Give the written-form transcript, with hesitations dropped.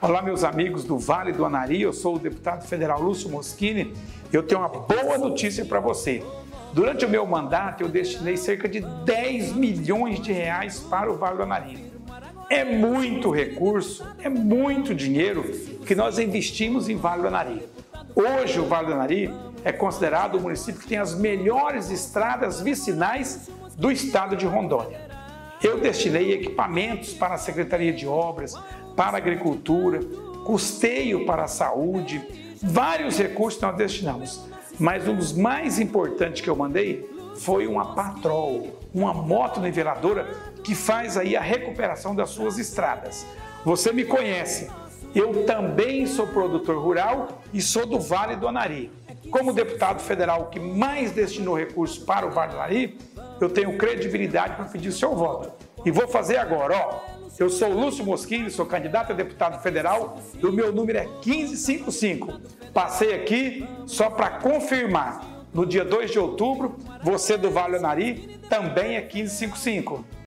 Olá, meus amigos do Vale do Anari, eu sou o deputado federal Lúcio Moschini e eu tenho uma boa notícia para você. Durante o meu mandato, eu destinei cerca de 10 milhões de reais para o Vale do Anari. É muito recurso, é muito dinheiro que nós investimos em Vale do Anari. Hoje, o Vale do Anari é considerado o município que tem as melhores estradas vicinais do estado de Rondônia. Eu destinei equipamentos para a Secretaria de Obras, para a Agricultura, custeio para a saúde, vários recursos nós destinamos. Mas um dos mais importantes que eu mandei foi uma Patrol, uma moto niveladora que faz aí a recuperação das suas estradas. Você me conhece, eu também sou produtor rural e sou do Vale do Anari. Como deputado federal que mais destinou recursos para o Vale do Anari, eu tenho credibilidade para pedir o seu voto. E vou fazer agora, ó. Eu sou o Lúcio Moschini, sou candidato a deputado federal e o meu número é 1555. Passei aqui só para confirmar. No dia 2 de outubro, você do Vale do Anari também é 1555.